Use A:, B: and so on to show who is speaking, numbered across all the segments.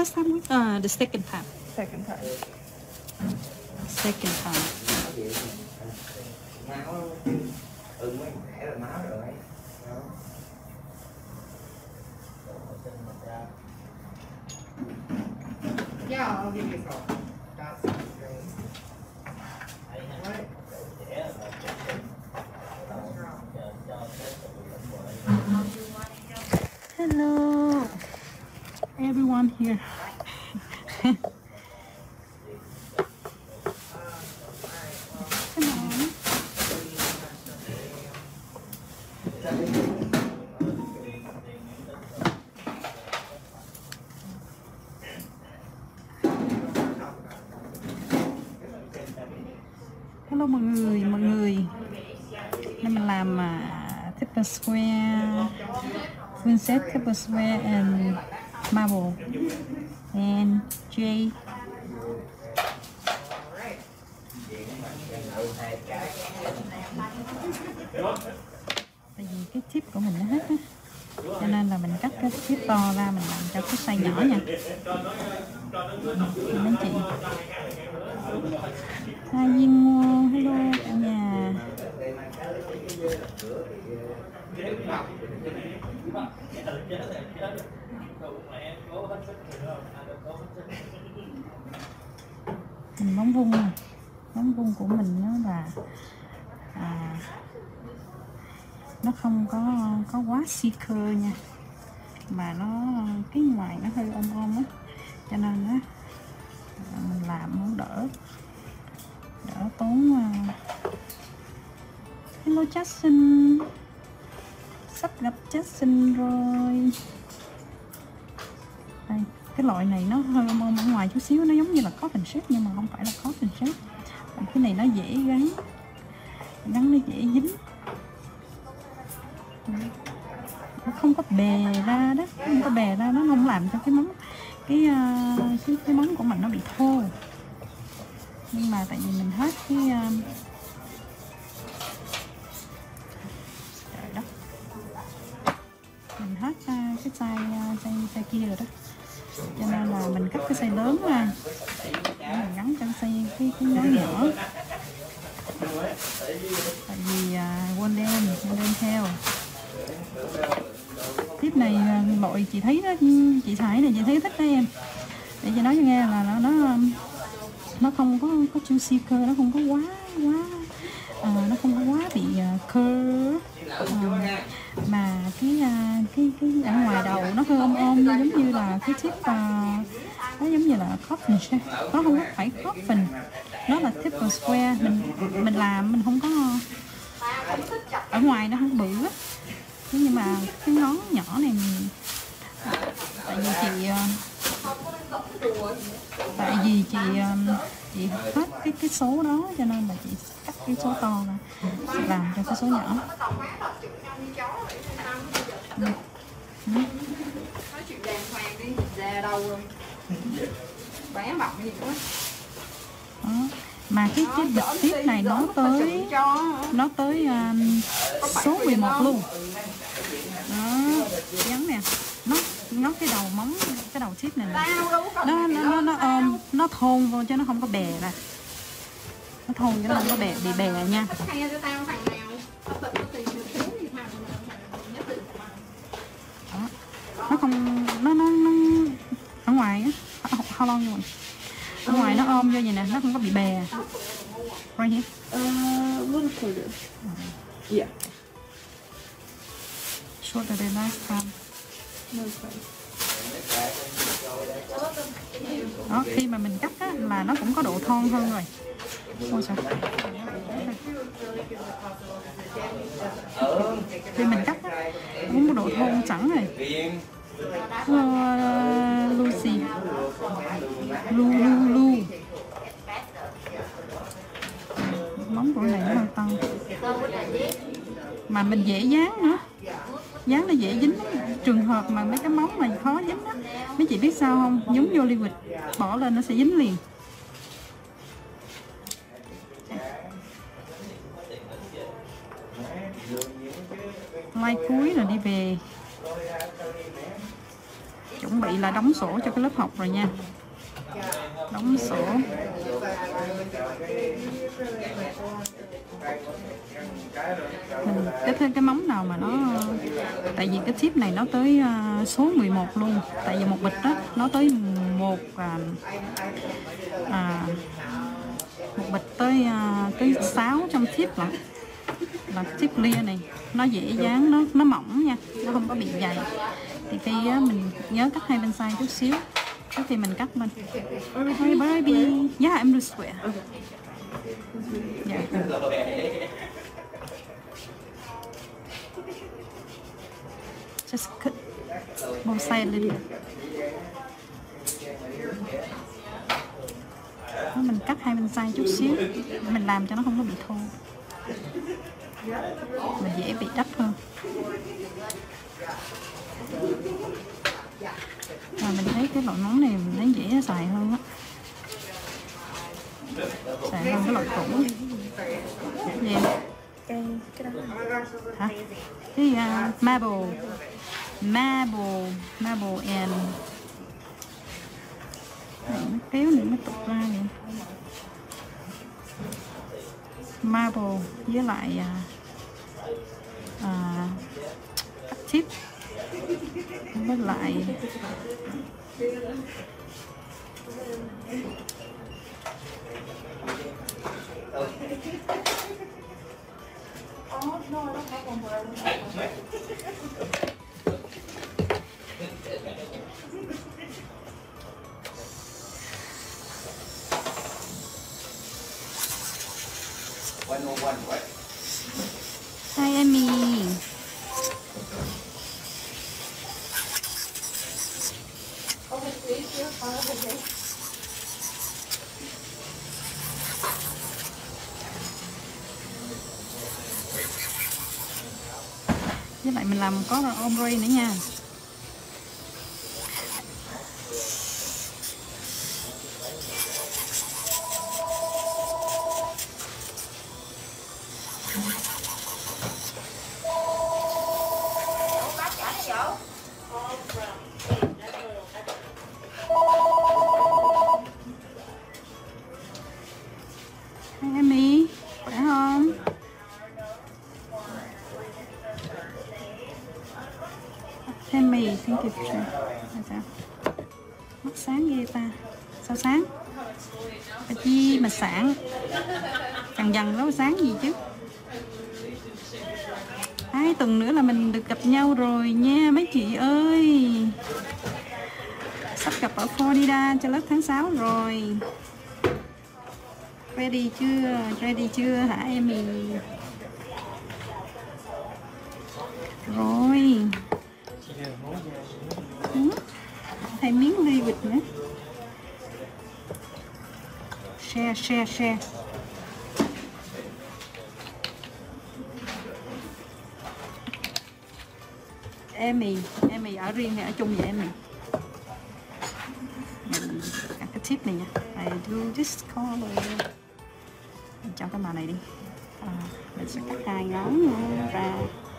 A: first time with the second time.
B: Second time.
A: Second time.
C: Máu mấy khỏe rồi máu rồi đó.
B: Yeah, I'll give you a call. That's great.
A: Hello, everyone here. Come on. Hello mọi người. Nên mình làm Tiffany Square, Princess Tiffany Square and Marble and Jay. Tại vì cái tip của mình nó hết á, cho nên là mình cắt cái tip to ra, mình làm cho cái size nhỏ nha. Mấy chị. Hi Duyên Ngô, hello cả nhà. Mình bóng vung của mình nó là nó không có quá seeker nha, mà nó cái ngoài nó hơi ôm á, cho nên á mình làm nó đỡ tốn. Hello Justin, sắp gặp Justin rồi. Đây, cái loại này nó hơi ôm ở ngoài chút xíu, nó giống như là coffin shape nhưng mà không phải là coffin shape. Cái này nó dễ gắn nó dễ dính, nó không có bè ra đó, nó không làm cho cái móng cái móng của mình nó bị thô. Nhưng mà tại vì mình hết cái trời đất, mình hết cái size kia rồi đó, cho nên là mình cắt cái size lớn ra để mình gắn cho cái ngón nhỏ. Tại vì quên đem theo tiếp này loại chị thấy đó, chị xài này chị thấy thích đó em, để chị nói cho nghe là nó không có juicy cơ, nó không có quá nó không có quá bị curve, mà cái ở ngoài đầu nó hơi ôm giống như là cái tip, nó giống như là coffin shape, nó không có phải coffin, nó là Tiffany Square. Mình làm mình không có ở ngoài nó không bự á, nhưng mà cái ngón nhỏ này tại vì chị hết cái số đó, cho nên là chị cắt cái số to ra, chị làm cho cái số nhỏ.
B: Nói chuyện đàng hoàng đi, già đầu rồi. Bé bọc gì nữa.
A: Đó. Mà cái bịch tiếp này nó tới số 11 luôn. Đó, gắn nè. Nó cái đầu móng, cái đầu tip này nó thôn vô chứ nó không có bè ra. Nó thôn chứ nó không có bị bè nha. Đó. Nó không nó ở ngoài á, how long rồi. Ở ngoài nó ôm vô vậy nè, nó không có bị bè. Right here.
B: One quarter. Yeah.
A: Shorter than last time. Đó, khi mà mình cắt á, là nó cũng có độ thon hơn rồi. Ôi sao? Khi mình cắt á, cũng có độ thon sẵn rồi. Lucy, Lu. Móng của này nó hơi to, mà mình dễ dán nữa. Dán nó dễ dính. Trường hợp mà mấy cái móng mà khó dính á, mấy chị biết sao không? Nhúng vô liquid bỏ lên nó sẽ dính liền. Like cuối rồi đi về. chuẩn bị là đóng sổ cho cái lớp học rồi nha. Đóng sổ. Mình cái thêm cái móng nào mà nó, tại vì cái tip này nó tới số 11 luôn, tại vì một bịch đó nó tới một bịch tới 600 tip là tip clear này, nó dễ dáng, nó mỏng nha, nó không có bị dày. Thì khi mình nhớ cắt hai bên size chút xíu trước khi mình cắt lên. Hey baby, yeah em do swear. Yeah. Just cut both sides a little bit. Mình cắt hai bên size chút xíu, mình làm cho nó không có bị thô, mình dễ bị đắp hơn. Và mình thấy cái loại nón này mình thấy dễ xài hơn á, xài hơn cái loại cũ. Gì em? Hả? Cái marble and này, nó kéo này nó tụt ra vậy. Marble với lại cắt tip với lại Hi Emmy. Với lại mình làm có ombre nữa nha. Hi Emmy, khỏe không? Emmy, thank you. Sao? Mắt sáng ghê ta. Sao sáng? Bà chi mà sáng. Cằn dằn đó sáng gì chứ. 2 tuần nữa là mình được gặp nhau rồi nha mấy chị ơi. Sắp gặp ở Florida cho lớp tháng 6 rồi. Ready chưa? Ready chưa hả Emmy? Rồi. Thêm miếng ly vịt nữa. Share. Emmy ở riêng hay ở chung vậy Emmy? Mình cái tip này nha. I do this color. Mình chọn cái màu này đi. Mình sẽ cắt 2 ngón ra.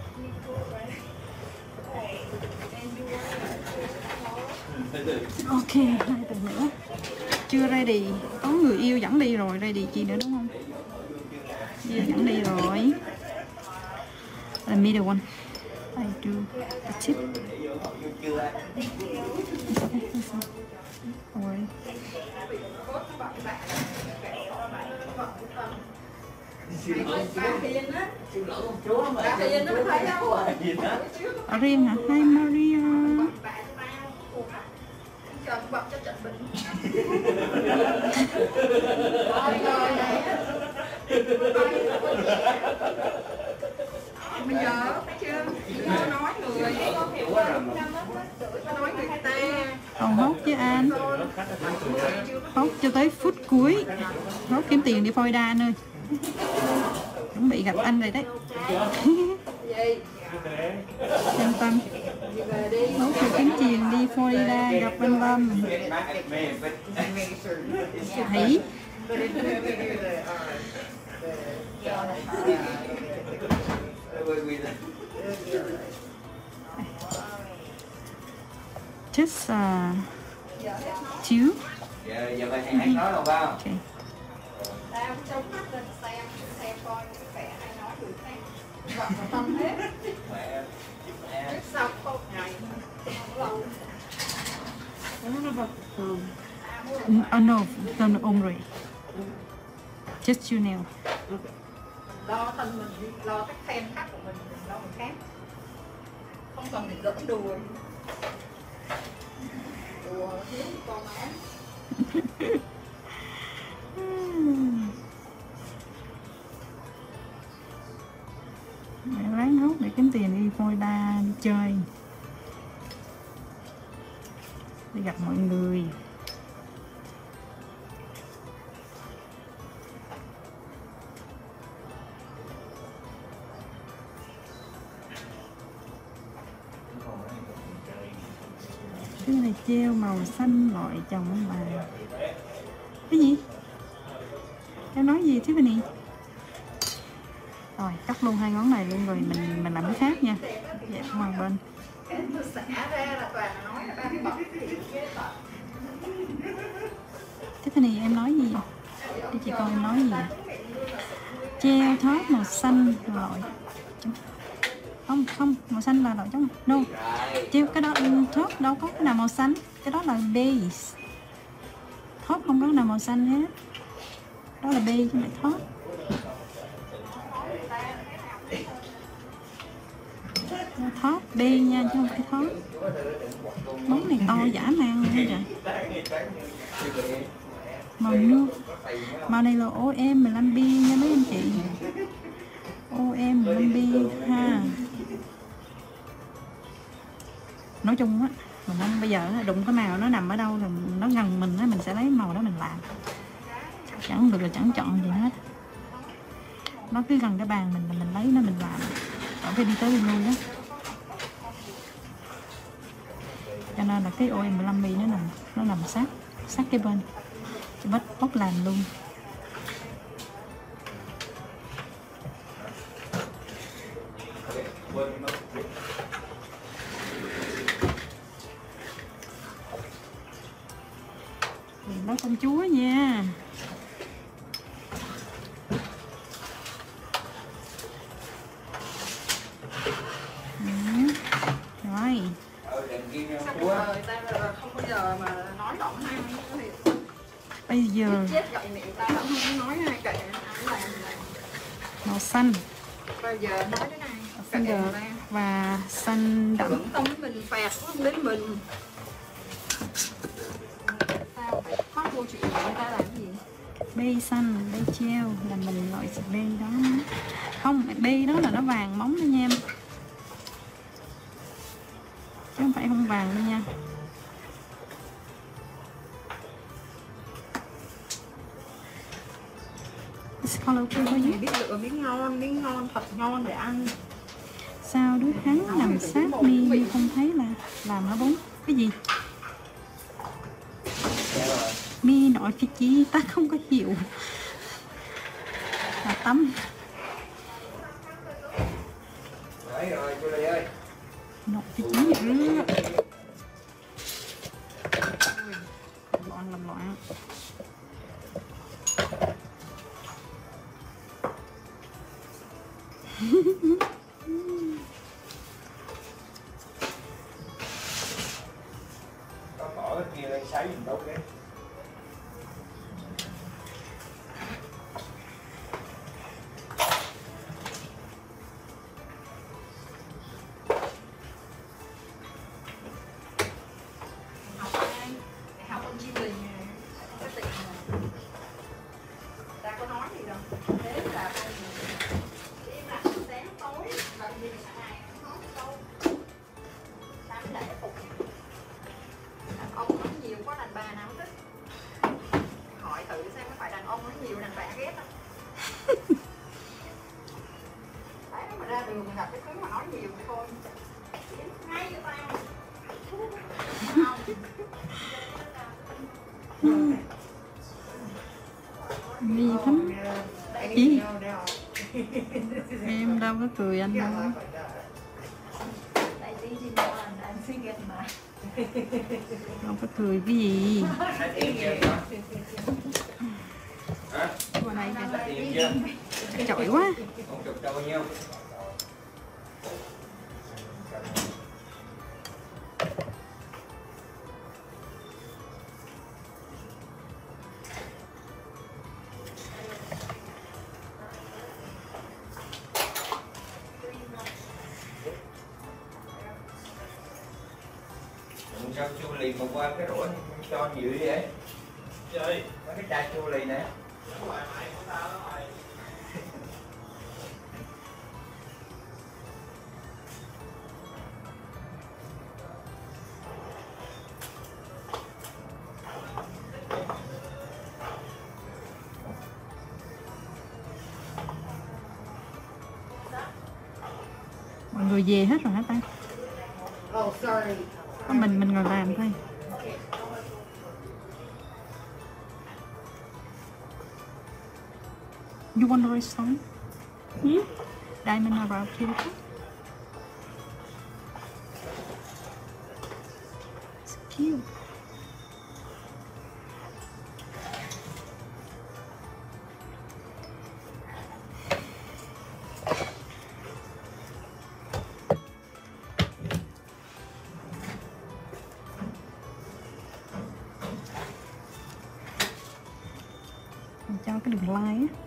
A: Ok, 2 tuần nữa. Chưa ready. Có người yêu dẫn đi rồi, ready chi nữa đúng không? Yêu dẫn đi rồi. The middle one. I do the tip. Ở riêng hả? Hi Maria.
B: Bây giờ thấy chưa? Nói người ta.
A: Còn hốt với anh. Hốt cho tới phút cuối. Hốt kiếm tiền đi Florida anh ơi. Chuẩn bị gặp anh rồi đấy. Yên tâm. Hốt cho kiếm tiền đi Florida gặp anh Lâm. Hỉ. Just two.
C: Giờ mày hay nói đâu phải không?
A: Okay.
B: Tao chống mắt lên xem coi cái vẻ hay nói được thế. Vợ mà tâm hết.
C: Mẹ.
B: Biết sao không ngày lâu.
A: Oh no, don't ombre. Just your nail.
B: Lo thân mình đi, lo cái khen khác của mình lo người khác. Không cần phải giỡn đùa. Đùa thiếu con má.
A: Mẹ ráng hút để kiếm tiền đi Florida đi chơi, đi gặp mọi người. Cái này treo màu xanh loại chồng ông bà. Cái gì? Em nói gì Tiffany? Rồi cắt luôn hai ngón này luôn rồi mình làm cái khác nha. Dạ ngoài bên.
B: Cái tôi xả ra là toàn là nói là ba cái bọc thì ghê tởm.
A: Tiffany em nói gì? Để chị coi em nói gì vậy? Treo thớt màu xanh loại. Không, màu xanh là loại trống. No. Treo cái đó thớt đâu có cái nào màu xanh, cái đó là base. Thớt không có cái nào màu xanh hết. Đó là base chứ không phải thớt. Thớt B nha chứ không phải thớt. Món này to dã man luôn vậy. Màu nưa. Màu này là OM 15B nha mấy anh chị. OM 15B ha. Nói chung á, mình không bây giờ đụng cái màu nó nằm ở đâu là nó gần mình á, mình sẽ lấy màu đó mình làm. Chẳng được là chẳng chọn gì hết. Nó cứ gần cái bàn mình là mình lấy nó mình làm. Còn phải đi tới đi lui đó. Cho nên là cái OM 15mm nó nằm sát cái bên. Chị bóc làm luôn. Đó công chúa nha. Rồi.
B: Sao cuộc đời ta là không bao giờ mà nói động hay thì
A: Bây giờ
B: chết gậy miệng ta không có nói ai kệ ai làm gì làm.
A: màu xanh.
B: Bây giờ nói đến ai
A: Xanh
B: kệ
A: đợt
B: người ta.
A: và xanh đậm.
B: Vẫn không đến mình phạt không đến mình. Sao phải khó vô chuyện người ta làm gì?
A: Bê xanh, bê treo là mình loại xịt bê đó. Không, bê đó là nó vàng móng đó nha em. Chứ không phải không vàng đâu nha. This color okay for you?
B: Biết lựa miếng ngon thật ngon để ăn.
A: Sao đứa hắn nằm sát mi không thấy là làm hả bún? Cái gì? Mi nội phi chí ta không có hiểu. Là tắm.
C: Đấy rồi, cô Lê ơi.
A: Nội phi chí rứa. Làm loạn.
C: Có bỏ cái kia lên sấy mình tốt đấy.
B: Học con chim lì cái tiệm này. Ta có nói gì đâu. Thế là con chỉ là sáng tối lần gì cả ngày nói câu. Ta mới để phục. Đàn ông nói nhiều có đàn bà nào thích. Hỏi thử xem có phải đàn ông nói nhiều đàn bà ghét không? Đấy mà ra đường mà gặp cái thứ mà nói nhiều thì thôi. Ngay cho tao.
A: Mi thấm. Ý. Em đâu có cười anh đâu. Không có cười cái gì.
C: Nói tiền chưa? Hả?
A: Qua đây kìa.
C: Nói tiền chưa?
A: Chặt chội quá.
C: Không chục cho bao nhiêu? Sao chua lì mà qua cái rổ cho nhiều đi vậy? Chơi mấy cái chai chua lì nè.
A: Mọi người về hết rồi hả ta?
B: Oh, sorry.
A: Có mình ngồi làm thôi. You want to restore? Diamond around here. It's cute. Mình cho cái đường line á.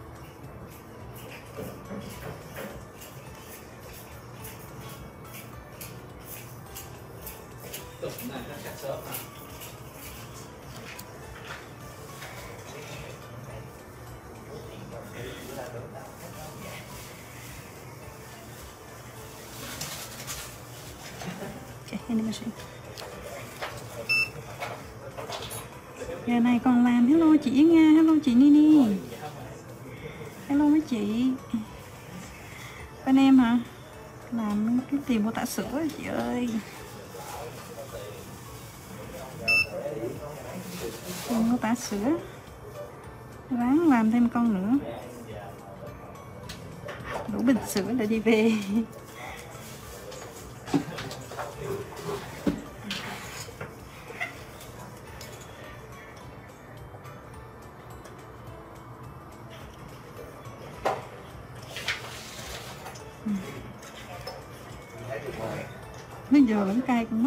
A: Okay, animation. Giờ này còn làm hello chị Nga, hello chị Nini. Hello mấy chị. Bên em hả? Làm cái tiền mua tã sữa chị ơi. Tiền mua tã sữa. Ráng làm thêm con nữa. Đủ bình sữa để đi về. Bây giờ vẫn cay con mắt.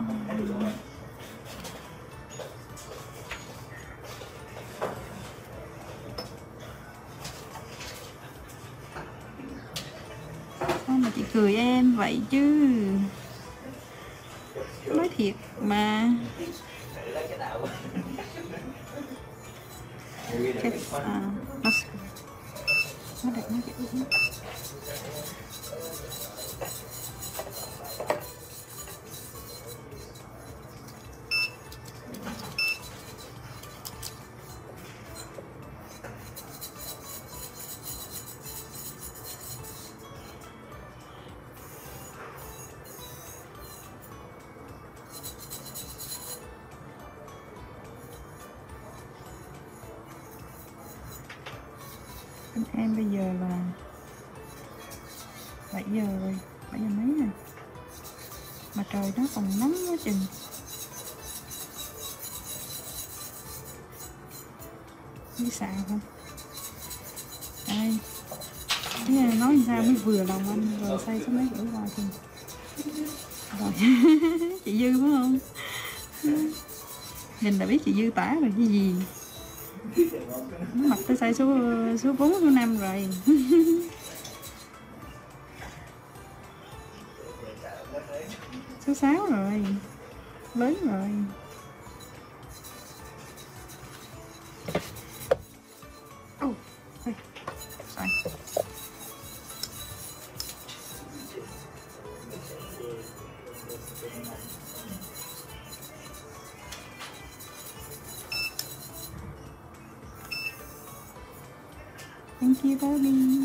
A: Sao mà chị cười em vậy chứ? Nói thiệt mà. Nó đẹp nó kiểu em bây giờ là 7 giờ rồi, 7 giờ mấy nè. Mà trời nó còn nắng quá chừng. Đi xạo không? Đây. Thế này nói sao mới vừa lòng anh rồi xây số mấy bữa qua thì. Rồi. Chị Dư phải không? Nhìn là biết chị Dư tả rồi cái gì. Nó mặc tới size số 4, số 5 rồi. Số 6 rồi. Lớn rồi. Oh, hey, sorry. Thank you, Bobby.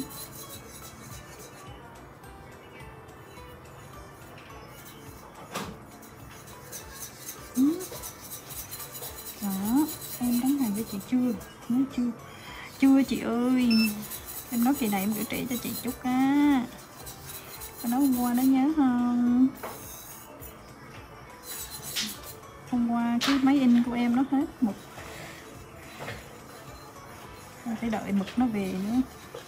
A: Đó, em đóng hàng cho chị chưa? Nói chưa? Chưa chị ơi. Em nói kỳ này em gửi trẻ cho chị chút á. Em nói hôm qua đó nhớ không? thông qua cái máy in của em nó hết mực, phải đợi mực nó về nữa.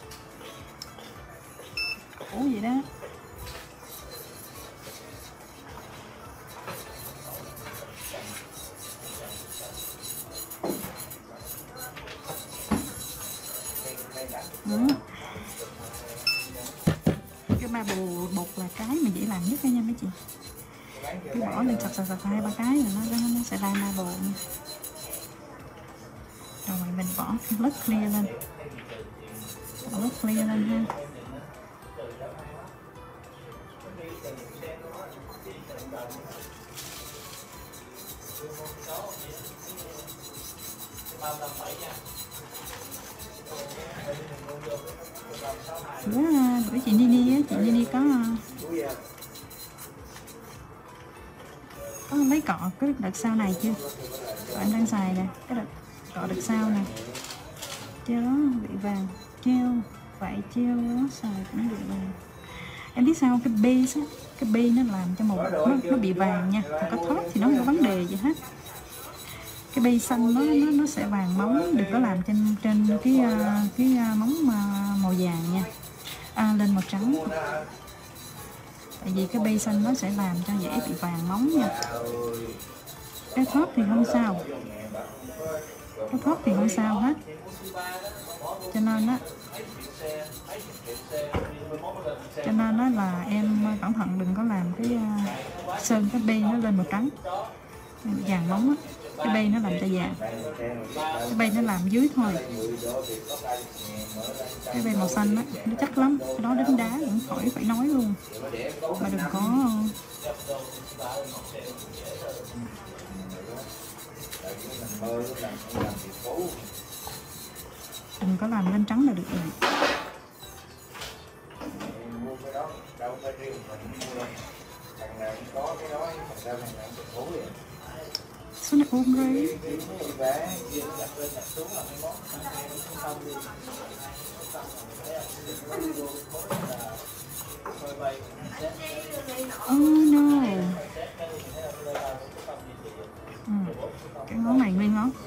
A: Ủa vậy đó. Cái ba bột là cái mà dễ làm nhất nha mấy chị. Cứ bỏ lên sạch 2-3 cái rồi nó sẽ ra ba bột nha. Rồi mình bỏ lớp clear lên, bỏ lớp clear lên ha. Bữa chị Nini á, chị Nini có lấy cọ cái đợt sau này chưa? Em đang xài nè, cái đợt cọ đợt sau nè, treo đó bị vàng, treo vậy treo nó xài cũng bị vàng. Em biết sao cái base á, cái base nó làm cho màu nó bị vàng nha, còn cái top thì nó không có vấn đề gì hết. Cái base xanh nó sẽ vàng móng, đừng có làm trên cái móng màu vàng nha, lên màu trắng. Tại vì cái base xanh nó sẽ làm cho dễ bị vàng móng nha. Cái top thì không sao, cái top thì không sao hết. Cho nên đó là em cẩn thận đừng có làm cái sơn cái base nó lên màu trắng vàng móng á. Cái base nó làm cho vàng, cái base nó làm dưới thôi. Cái base màu xanh á nó chắc lắm, cái đó đánh đá cũng khỏi phải nói luôn. Mà đừng có làm lên trắng là được rồi. Số này ôm rồi. Oh no. Cái món này nguyên ngon.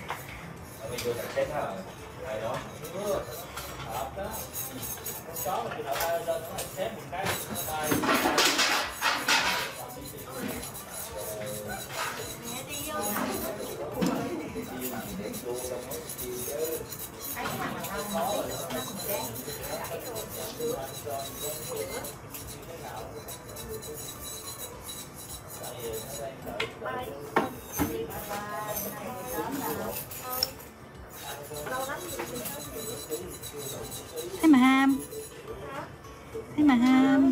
A: Thế mà ham. Thế mà ham.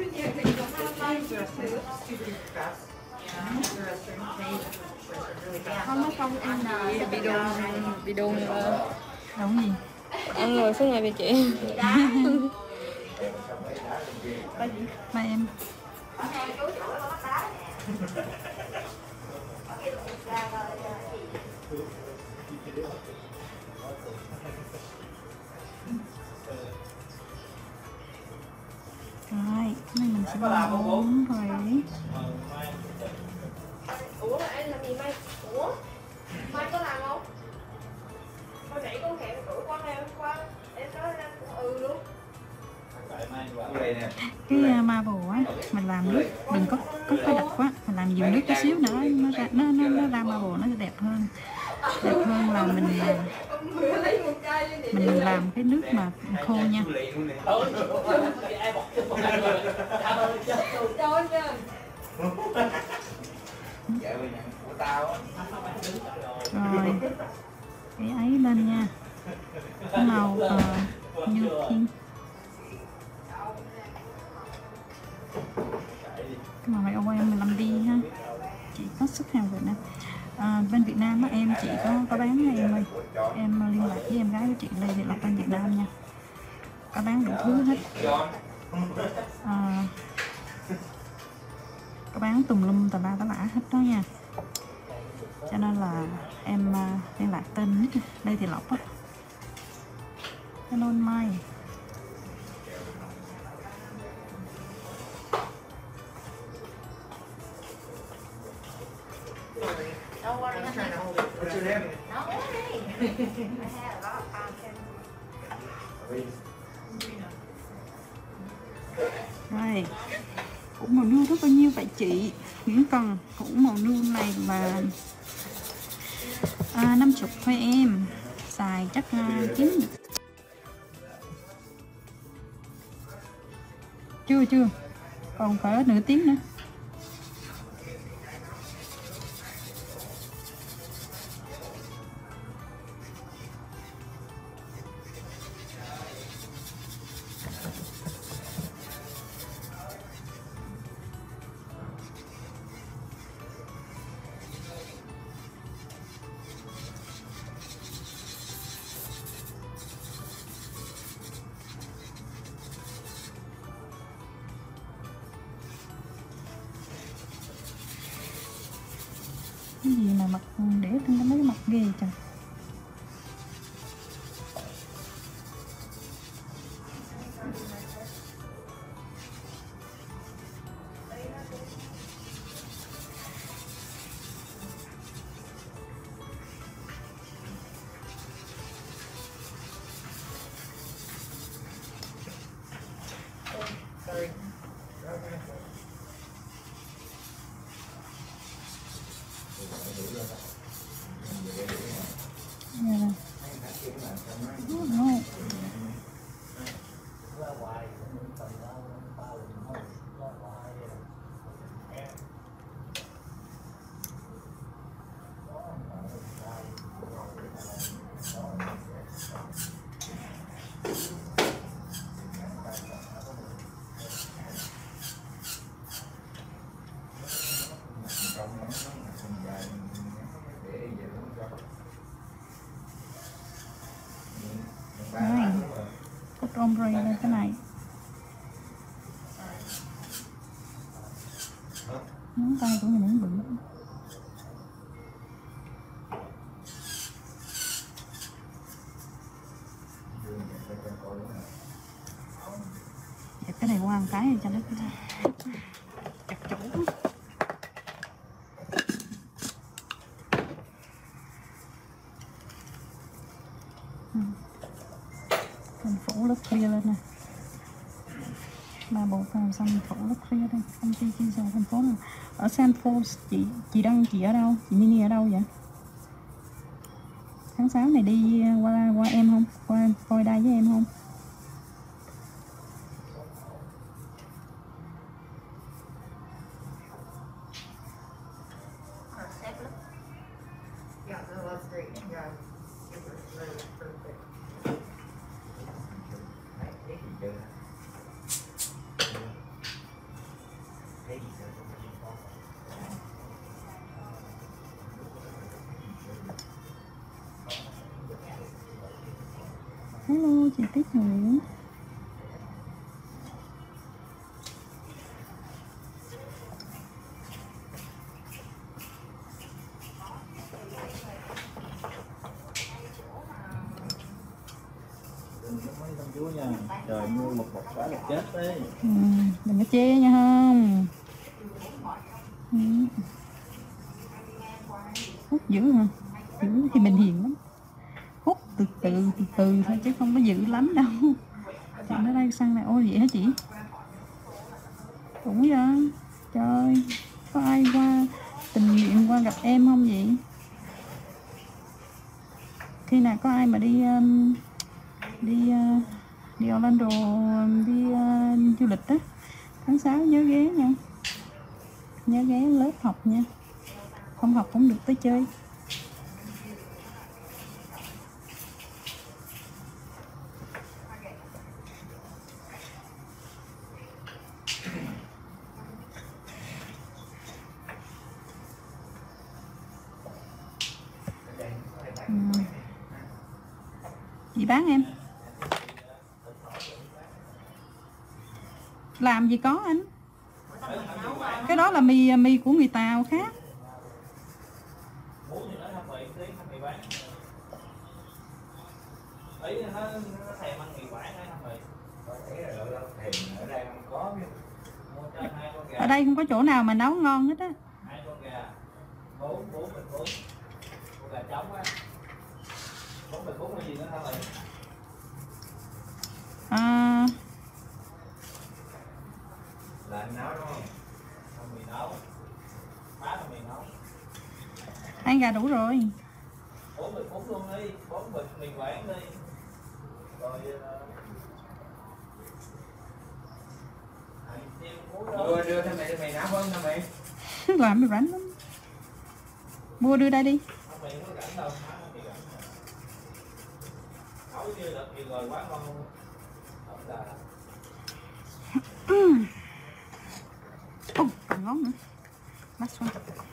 B: Không nó không ăn bị đồn
A: Đúng gì?
B: ăn rồi suốt ngày bị chị.
A: Ba em. Rồi, cái này mình sẽ làm 4 rồi.
B: Ủa em làm gì Mai? Ủa? Mai có làm không? Hồi nãy con hẹn rủ con em qua. Em nói em luôn.
A: Cái marble á, mình làm nước đừng có phải đặc quá, mình làm nhiều nước chút xíu nữa nó ra marble nó sẽ đẹp hơn là mình làm cái nước mà khô nha. Rồi cái ấy lên nha, cái màu như thiên cái màu này OM 15D ha, chị có xuất hàng Việt Nam. Bên Việt Nam á, em chị có bán nha em ơi, em liên lạc với em gái của chị Lê Thị Lộc bên Việt Nam nha, có bán đủ thứ hết, có bán tùm lum tà la tá lả hết đó nha. Cho nên là em liên lạc tên Lê Thị Lộc á. Hello Mai. Đây, củ màu nâu rất bao nhiêu vậy chị Nguyễn Cần? Củ màu nâu này là 50 thôi em, xài chắc 9. Chưa, còn phải nửa tiếng nữa. Cái gì mà mặt để trên mấy cái mặt ghê trời. Đây, cốt ombre là cái này. Ngón tay của mình cũng bự. Dẹp cái này qua một cái cho nó chặt chỗ. Mình phủ lớp clear lên nè. Ba bộ phim xong mình phủ lớp clear đây. Công ty chia sẻ thành phố nào? Ở Sanford. Chị Đăng chị ở đâu? Chị Mini ở đâu vậy? Tháng 6 này đi qua em không? Qua coi đây với em không? Hello chị Tuyết Nguyễn.
D: Chú nha, trời mưa một quả là chết đấy.
A: Đừng có chê nha không. Hút dữ hả? Dữ thì mình hiền lắm. Hút từ từ thôi chứ không có dữ lắm đâu. Chọn ở đây sang này. Ôi vậy hả chị? Cũng vậy. Trời, có ai qua tình nguyện qua gặp em không vậy? Khi nào có ai mà đi Orlando đi du lịch á, tháng 6 nhớ ghé nha, nhớ ghé lớp học nha, không học cũng được tới chơi. Chị bán em làm gì có anh, cái đó là mì của người Tàu khác. Ở đây không có chỗ nào mà nấu ngon hết á. À,
C: Là anh nấu đúng không?
D: Không mì nấu. Má là mì nấu.
A: 2 gà đủ rồi.
D: 4 bịch luôn đi, 4 bịch mì Quảng đi. Rồi
C: Đưa cho mày nấu không hả mày?
A: Làm mày rảnh lắm. Mua đưa đây đi.
D: không mì có rảnh đâu, má mì rảnh. Nấu như là mì rồi quá ngon luôn. Không là
A: Còn ngon nữa. Bắt xuống.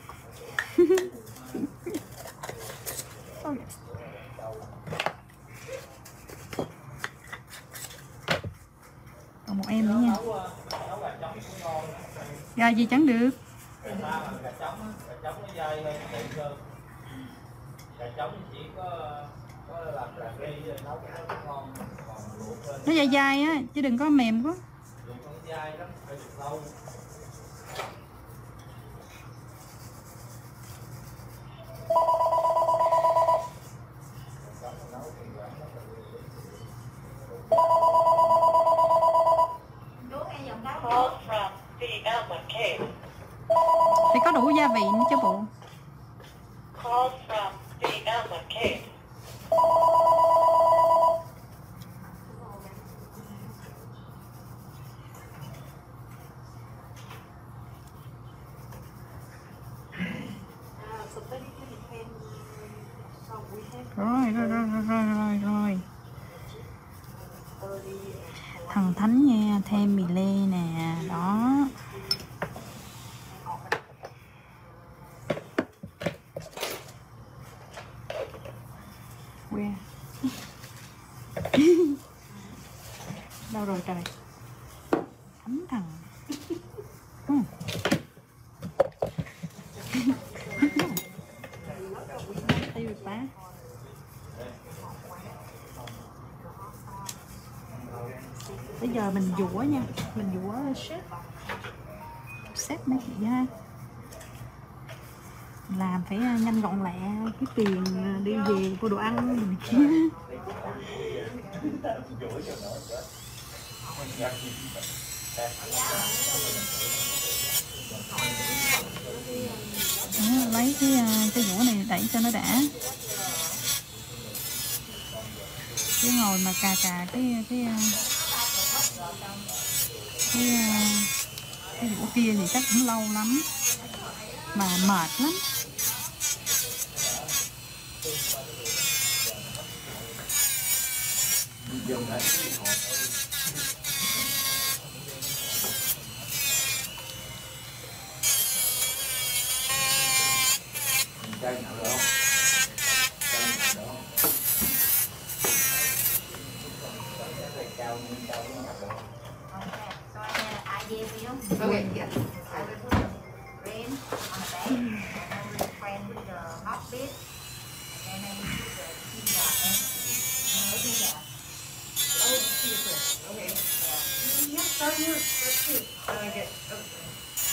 A: Còn một em nữa nha.
D: nấu gà trống cũng ngon.
A: Gà gì chẳng được.
D: Gà trống nó dai hơn tiện hơn. Gà trống chỉ có làm ri nấu nó ngon, còn luộc lên
A: Nó dai dai á, chứ đừng có mềm quá.
D: luộc nó dai lắm, phải luộc lâu.
B: Chú nghe giọng đó
E: Call from the Almond Cave.
A: Phải có đủ gia vị nữa chứ bộ.
E: Call from the Almond Cave.
A: Rồi. Thần thánh nha, thêm mì lê nè, đó. Where? Đâu rồi trời? Thánh thần. Tiêu được bá. Bây giờ mình dũa nha, mình dũa sếp mấy chị ha. Làm phải nhanh gọn lẹ, cái tiền đi về mua đồ ăn mình kia. Đó, lấy cái dũa này đẩy cho nó đã. Chứ ngồi mà cà cái dũa kia thì chắc cũng lâu lắm mà mệt lắm.
C: Chai nào được không? Chai nào được không? Cao cũng nhập được không?
B: So I gave you. Okay, yeah. I will put the rain on the bag, and then we will friend with the hot bit, and then I will put the pizza and pizza. Oh, pizza. Okay. Yeah. Yes, start here. Let's see. I get. Okay.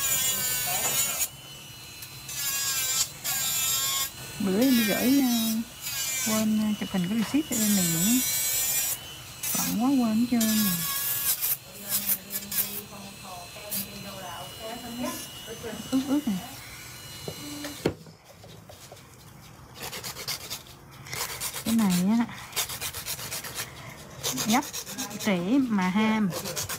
A: Bữa em đi gửi quên chụp hình cái receipt cho em này nữa, bận quá quên hết trơn rồi. Ướt nè. Cái này á gấp trễ mà ham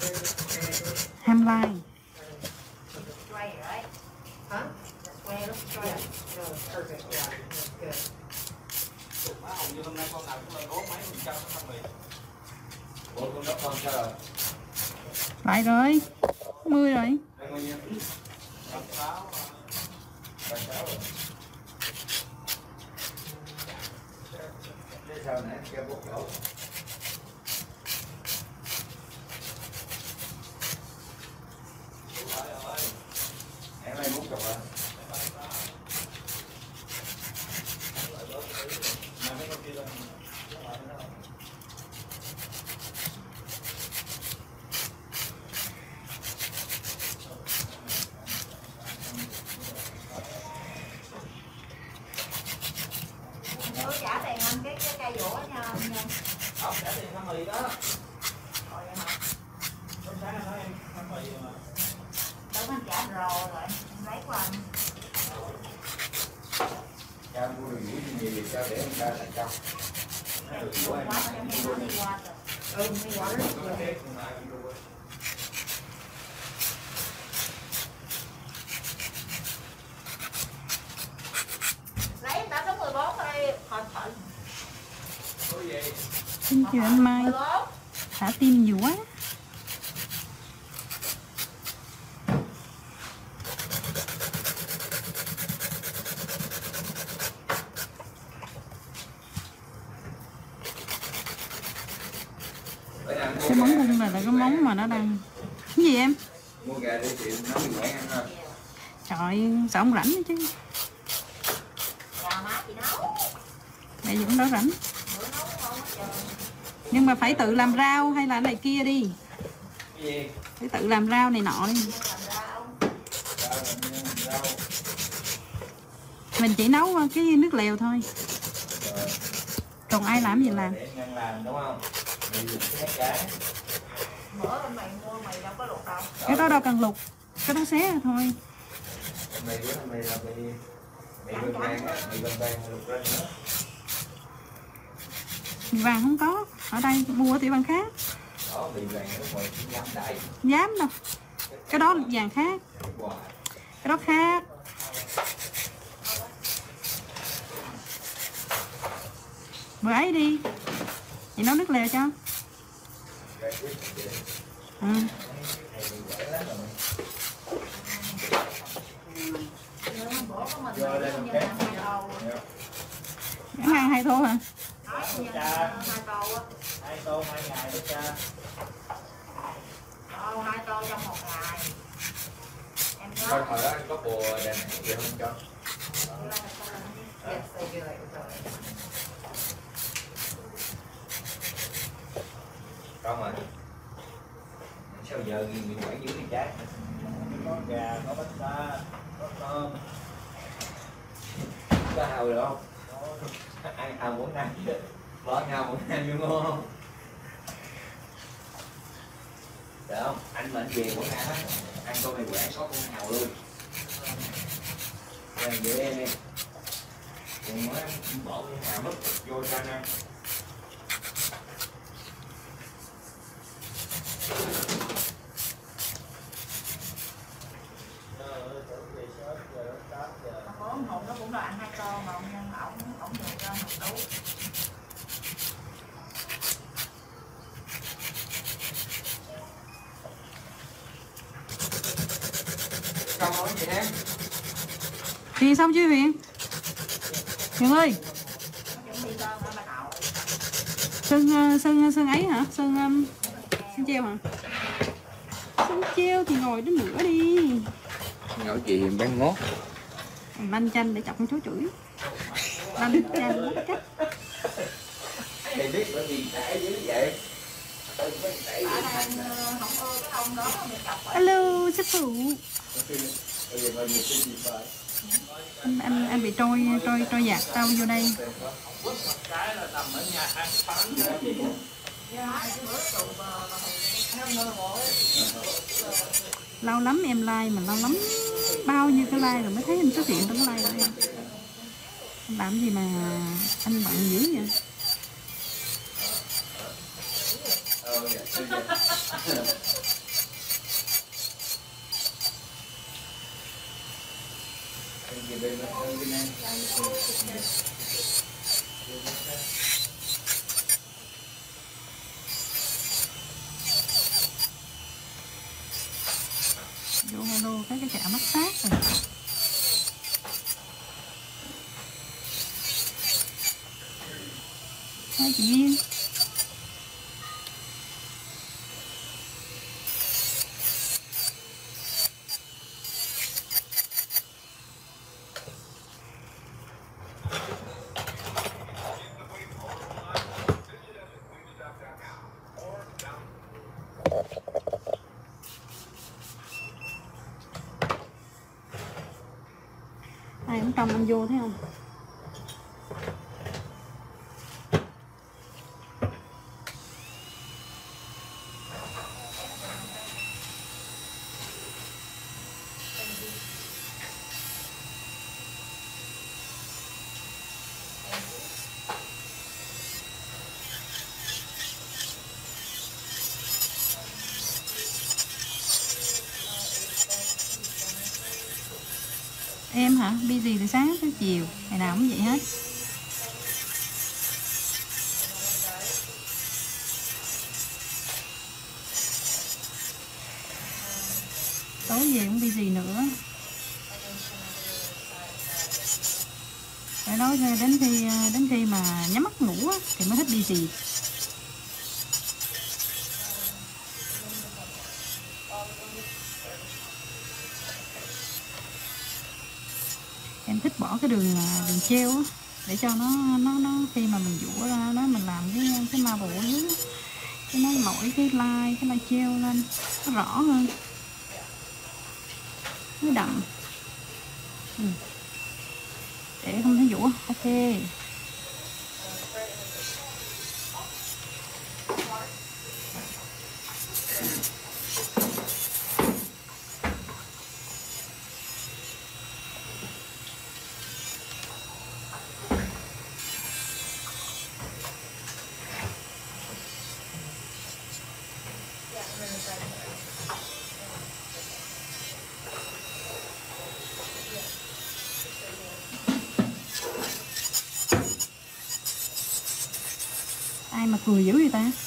A: lai.
B: Straight, right? Huh? Square, straight.
C: Perfect, yeah. Good.
D: Má hầu như hôm nay con nào cũng lên ốm mấy % nó không mì.
C: Ủa con đó con sao rồi?
A: Lại rồi 10 rồi.
C: Ăn bao nhiêu?
D: 36.
C: 36 rồi. Thế sao nè, kêu bột lẩu. Em ơi muốn chụp à?
B: Nhớ trả tiền anh cái cây dũa
D: ổng trả tiền thăm mì đó. Lúc sáng anh nói em thăm mì mà.
B: Đâu anh trả rồi lấy của anh.
C: Cha mua đồ gì thì cho để người ta lại cho.
B: Đi qua đó. Lấy đã có 14 đây, khỏi khỏi.
A: Xin chào anh Mai.
B: 14.
A: Thả tim nhiều quá. Cái món bún này là cái món mà nó đang... Cái gì em?
C: Mua gà đi chị nấu mì quảng ăn ha.
A: Trời, sao không rảnh nữa chứ.
B: Nhà má chị nấu.
A: Mẹ vẫn đó rảnh.
B: Bữa nấu ngon quá trời.
A: Nhưng mà phải tự làm rau hay là này kia đi.
C: Cái gì?
A: Phải tự làm rau này nọ đi.
B: Làm rau.
C: Rau.
A: Mình chỉ nấu cái nước lèo thôi. Còn ai làm gì làm.
C: Để nhân làm đúng không? Mì luộc cái cá.
B: Bữa mày mua mày đâu có luộc đâu.
A: Cái đó đâu cần luộc. Cái đó xé thôi.
C: Mì của mì là mì vàng á, mì vàng luộc ra nữa.
A: Mì vàng không có. Ở đây mua ở tiệm vàng khác.
C: Đó, mì vàng nó ngồi dám đại.
A: Dám đâu. Cái đó là vàng khác.
C: Wow.
A: Cái đó khác. Bữa ấy đi. Chị nấu nước lèo cho. Ừ.
B: Bữa có mình nhưng mà hai đầu.
A: Ăn ăn 2 tô hả?
B: Nói nhưng mà 2 tô á.
D: 2 tô 2 ngày đó cha.
B: 2 tô trong 1 ngày. Em
C: Coi
B: nhớ.
C: hồi đó anh có bùa Đà Nẵng vậy không cho? Con mà sao giờ mình quản dưới thì trái
D: Có gà, có bánh xa, có tôm.
C: có hào được không? Ăn hào muốn ăn chứ bỏ hào muốn ăn đúng không? Được không? Anh mà anh về Quảng Nam á, ăn con này quảng có con hào luôn. Rồi vậy em còn mới bỏ con hào mất vô cho anh ăn.
B: Bữa ông Hùng nó cũng là ăn 2 tô mà nhưng ổng được cho một đủ.
C: Con nói gì em?
A: Thì xong chưa Huyền? Huyền ơi.
B: Chuẩn bị cơm hả bà cậu?
A: Sơn ấy hả? Sơn treo hả? Sơn treo thì ngồi đến nữa đi.
C: Ngồi chị bán ngót.
A: Lanh chanh để chọc con chó chửi. Lanh chanh mất cách.
C: Thầy biết bởi vì tại dữ vậy.
B: Ở đây không ưa cái ông đó mình chọc vậy.
A: Alo, sát phụ.
C: Bây giờ bao nhiêu cái gì phải?
A: Anh bị trôi giạt tao vô đây.
D: Quất một cái là nằm ở nhà ăn bánh.
A: Lâu lắm em like mà lâu lắm. Bao nhiêu cái like rồi mới thấy anh xuất hiện trong cái like của em. Anh làm gì mà anh bận dữ vậy? Vô hello cái chả mất sát rồi. Hai chị Duyên. Ai cũng trong anh vô thấy không? Em hả? Busy từ sáng tới chiều, ngày nào cũng vậy hết. Tối về cũng busy nữa. Phải nói đến khi mà nhắm mắt ngủ á, thì mới hết busy. Em thích bỏ cái đường treo á, để cho nó khi mà mình dũa ra đó, mình làm cái marble ở dưới, cái nó nổi cái line treo lên nó rõ hơn, nó đậm. Để không thấy dũa. Ok. Ai mà cười dữ vậy ta?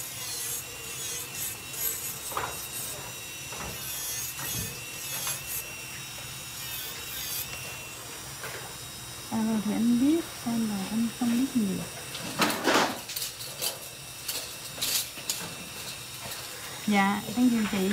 A: Thì anh biết, sao mà anh không biết nhiều. Dạ, thank you chị.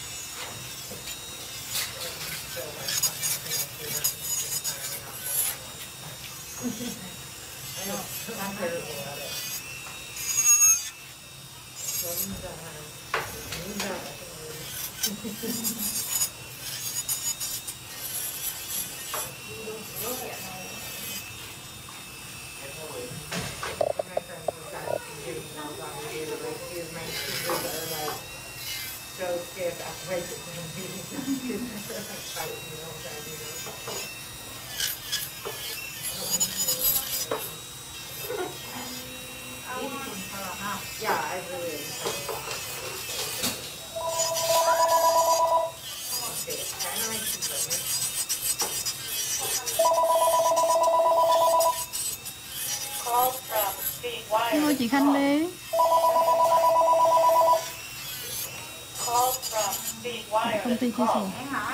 A: Hello chị Khanh Lê. Công ty chia sẻ.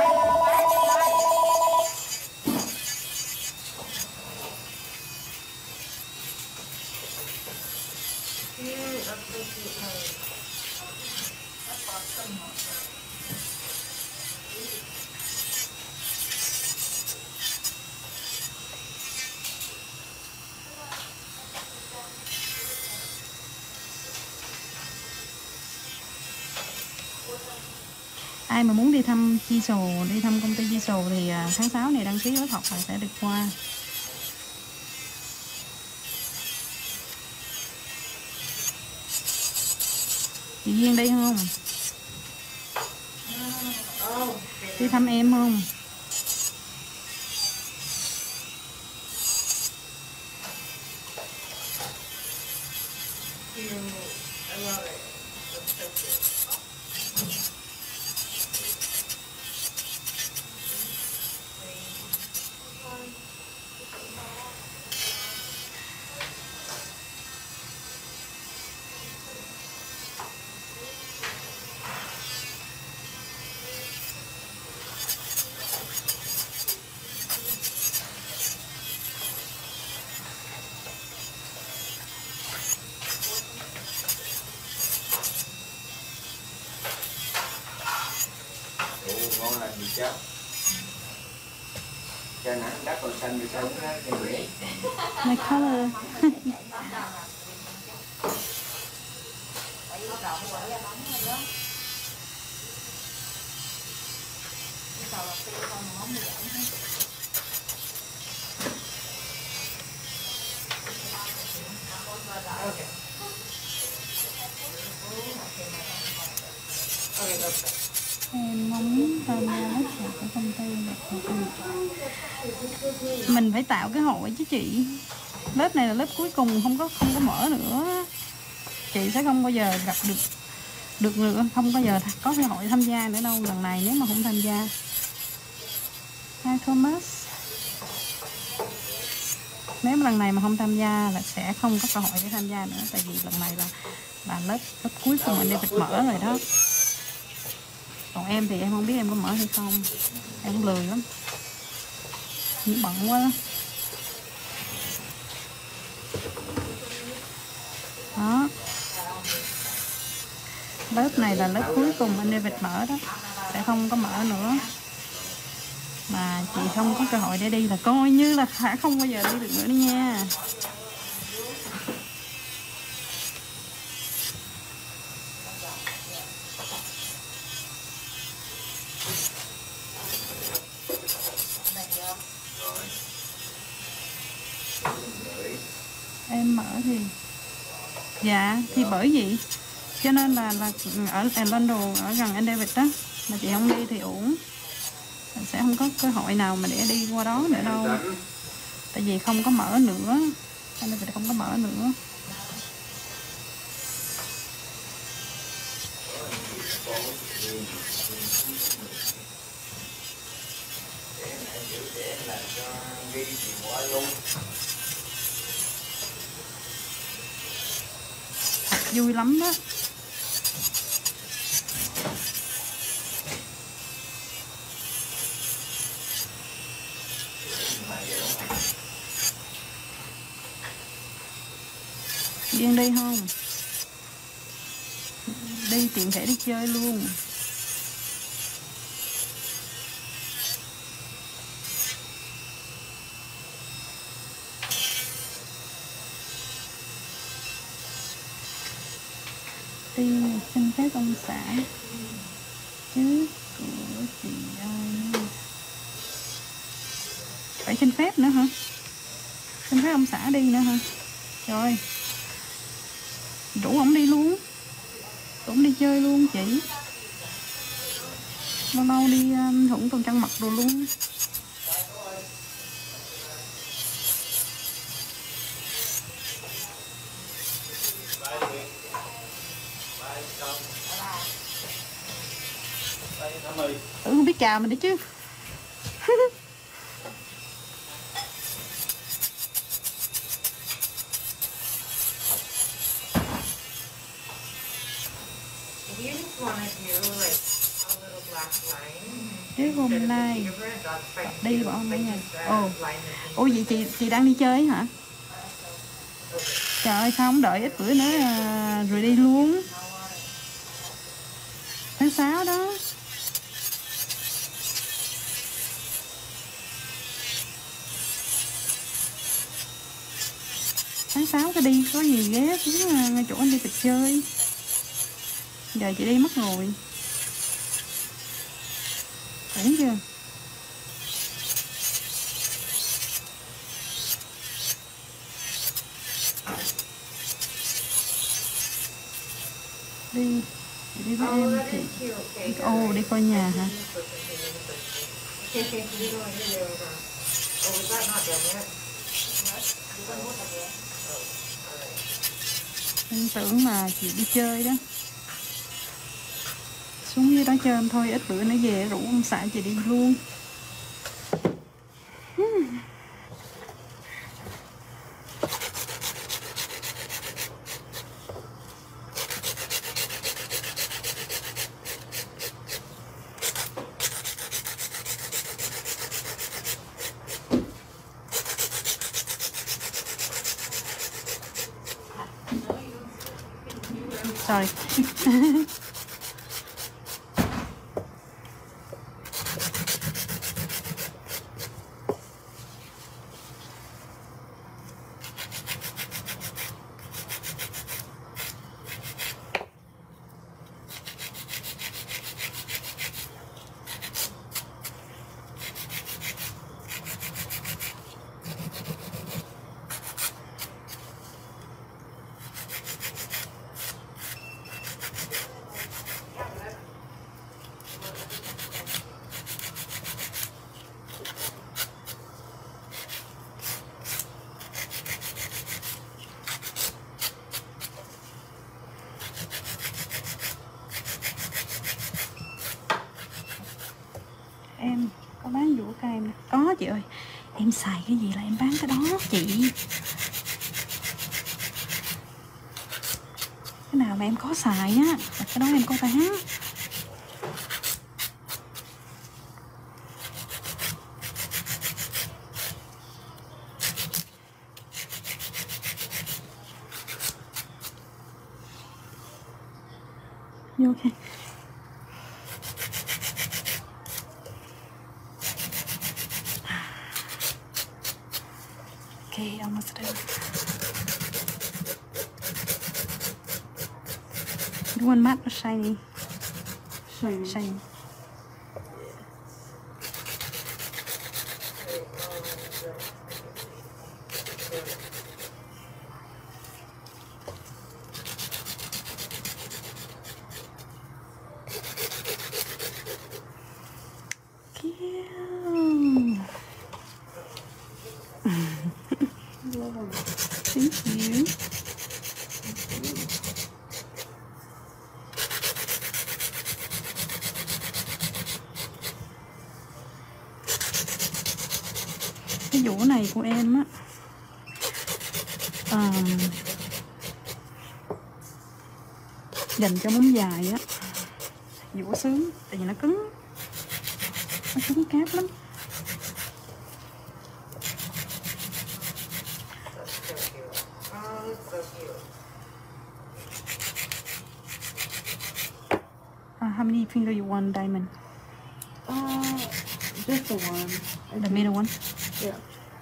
A: Ai mà muốn đi thăm Chisel, đi thăm công ty Chisel thì tháng 6 này đăng ký lớp học là sẽ được qua. Chị Duyên đây không? Đi thăm em không?
C: Ngon lành gì cháu? Cho nắng đất còn xanh thì sao cũng nó dễ.
A: My color. Em mong tham gia lớp học của công ty. Mình phải tạo cái hội chứ chị. Lớp này là lớp cuối cùng, không có mở nữa. Chị sẽ không bao giờ gặp được nữa, không bao giờ có cơ hội tham gia nữa đâu lần này nếu mà không tham gia. Hi Thomas. Nếu mà lần này mà không tham gia là sẽ không có cơ hội để tham gia nữa, tại vì lần này là lớp cuối cùng anh David mở rồi đó. Còn em thì em không biết em có mở hay không, em cũng lười lắm, nhưng bận quá đó. Đó, lớp này là lớp cuối cùng anh David mở đó, sẽ không có mở nữa. Mà chị không có cơ hội để đi là coi như là Thả không bao giờ đi được nữa đi nha. Em mở thì dạ thì bởi vậy cho nên là ở Orlando ở gần anh David đó, mà chị không đi thì uổng, sẽ không có cơ hội nào mà để đi qua đó nữa đâu, tại vì không có mở nữa, anh David không có mở nữa. Vui lắm đó. Điên đi không? Đi tiện thể đi chơi luôn. Đi xin phép ông xã chứ của chị ai. Phải xin phép nữa hả? Xin phép ông xã đi nữa hả? Rồi rủ ổng đi luôn, ổng đi chơi luôn chị, lâu lâu đi thủng toàn chân mặt rồi luôn. Không biết chào mình đấy chứ. Chứ hôm nay đi bọn ông ở nhà. Ồ vậy chị đang đi chơi hả? Trời ơi sao không đợi ít bữa nữa rồi đi luôn. Tháng 6 đó. Tháng 6 cái đi có gì ghé xuống ngay chỗ anh đi thịt chơi. Giờ chị đi mất rồi. Đúng chưa? Đi đi với em thì đi coi nhà hả? Em tưởng mà chị đi chơi đó, xuống dưới đó chơi thôi, ít bữa nữa về rủ ông xã chị đi luôn. Sorry. Em có bán dũa cay nè. Có chị ơi, Em xài cái gì là em bán cái đó chị. Cái nào mà em có xài á là cái đó em có bán. You okay? Okay, almost done. You want matte or shiny? Shiny. Thank you. Cái vũ này của em á, dành cho móng dài á, vũ sướng, tại vì nó cứng cáp lắm. How many finger you want diamond?
B: Just the one.
A: The middle one.
B: Yeah.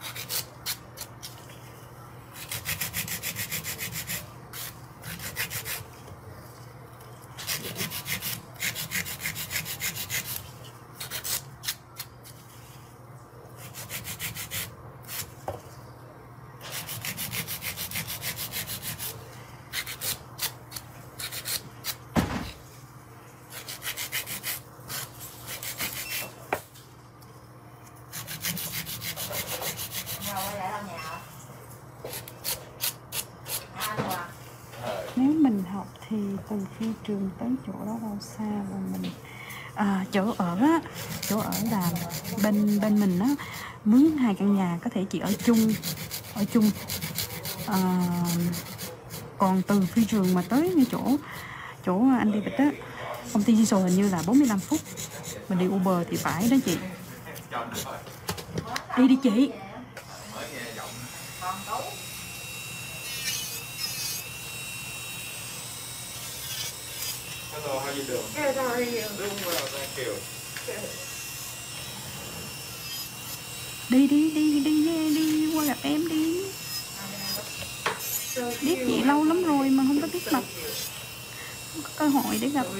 A: Nếu mình học thì từ phi trường tới chỗ đó bao xa, và mình chỗ ở là bên mình á, mướn 2 căn nhà có thể chị ở chung. Còn từ phi trường mà tới ngay chỗ anh David á, công ty Diesel hình như là 45 phút. Mình đi Uber thì phải đó chị. Đi chị.
C: Hello, how you doing?
B: Good, how are you?
C: Doing well, thank you.
A: Đi qua gặp em đi. Biết chị lâu lắm rồi mà không có biết mặt, không có cơ hội để gặp.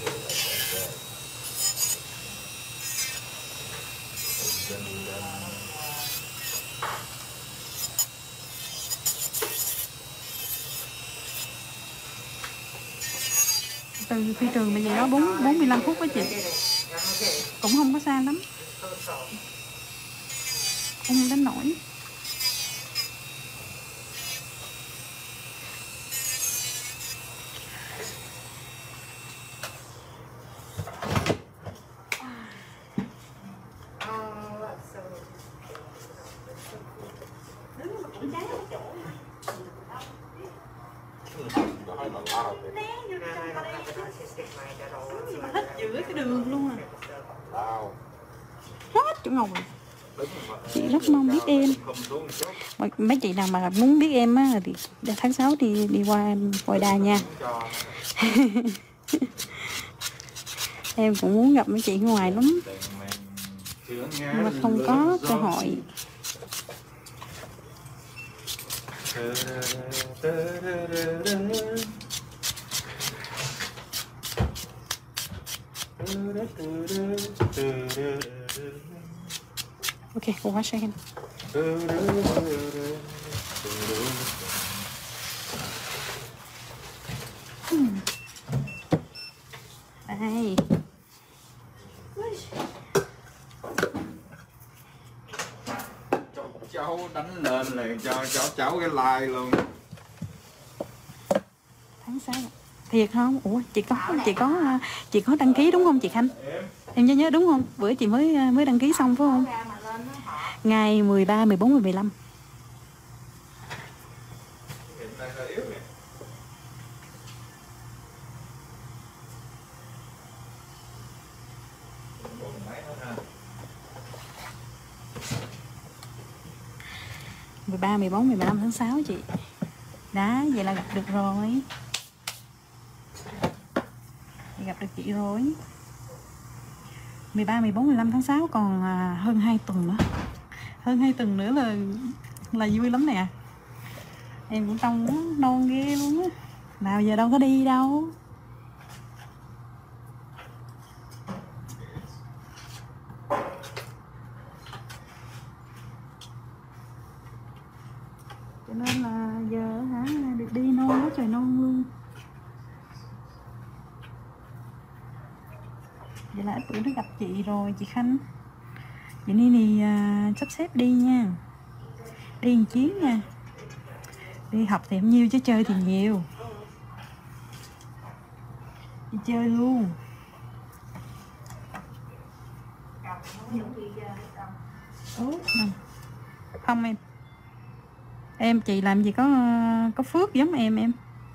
A: Từ phi trường mà về đó 45 phút đó chị, cũng không có xa lắm, không đến nổi. Hết giữa cái đường luôn à. Hết chỗ ngồi. Chị rất mong biết em. Mấy chị nào mà muốn biết em á thì tháng 6 thì đi qua Hội Đà nha. Em cũng muốn gặp mấy chị ngoài lắm nhưng mà không có cơ hội. Okay, we'll wash your hand. Đây.
C: Cháu đánh lên liền cho cháu cái like luôn.
A: Tháng 6. Thiệt không? Ủa chị có đăng ký đúng không chị Khanh? Em nhớ đúng không? Bữa chị mới đăng ký xong phải không? ngày 13, 14 và 15.
C: Hiện tại là yếu kìa. Bộ máy thôi ha.
A: 13, 14, 15 tháng 6 chị. Đó, vậy là gặp được rồi. Gặp được chị rồi. 13, 14, 15 tháng 6 còn hơn 2 tuần nữa. Hơn 2 tuần nữa là vui lắm nè. Em cũng trông non ghê luôn á. Nào giờ đâu có đi đâu. Cho nên là giờ hả được đi non quá trời non luôn. Vậy là ít bữa nó gặp chị rồi chị Khanh. Chị Nini sắp xếp đi nha. Đi một chuyến nha. Đi học thì không nhiêu chứ chơi thì nhiều. Đi chơi luôn. Nè. Không em. Em chị làm gì có phước giống em.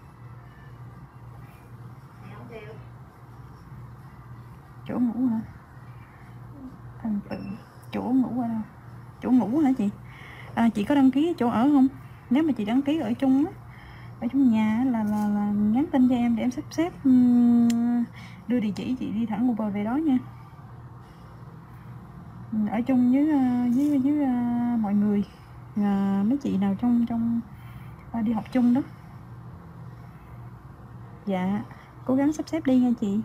A: Chỗ ngủ hả? Thành tự chỗ ngủ ở đâu? Chỗ ngủ hả chị? Chị có đăng ký chỗ ở không? Nếu mà chị đăng ký ở chung á, ở trong nhà là nhắn tin cho em để em sắp xếp đưa địa chỉ chị đi thẳng Uber về đó nha. Ở chung với mọi người, mấy chị nào trong đi học chung đó. Dạ, cố gắng sắp xếp đi nha chị.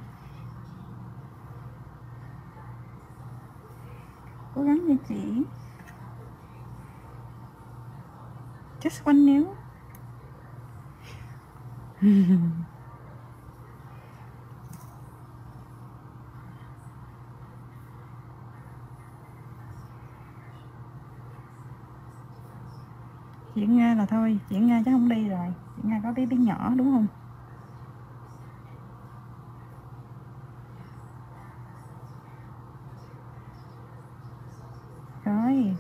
A: Cố gắng nha chị. Just one new. Diễn Nga là thôi, Diễn Nga chắc không đi rồi. Diễn Nga có bé nhỏ đúng không? Rồi.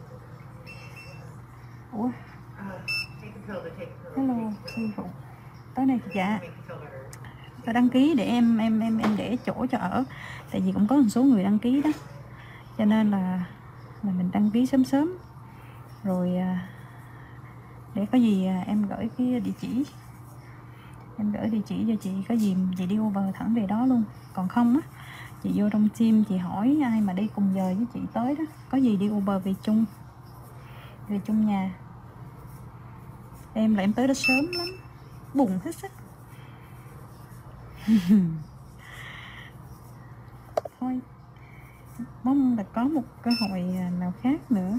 A: Ủa? Hello, sư phụ. Tới đây dạ. Tôi đăng ký để em để chỗ cho ở. Tại vì cũng có một số người đăng ký đó. Cho nên là mình đăng ký sớm rồi để có gì em gửi cái địa chỉ. Em gửi địa chỉ cho chị, có gì chị đi Uber thẳng về đó luôn. Còn không á, chị vô trong team chị hỏi ai mà đi cùng giờ với chị tới đó, có gì đi Uber về chung nhà. Em là em tới đó sớm lắm, buồn hết sức. Thôi mong là có một cơ hội nào khác nữa.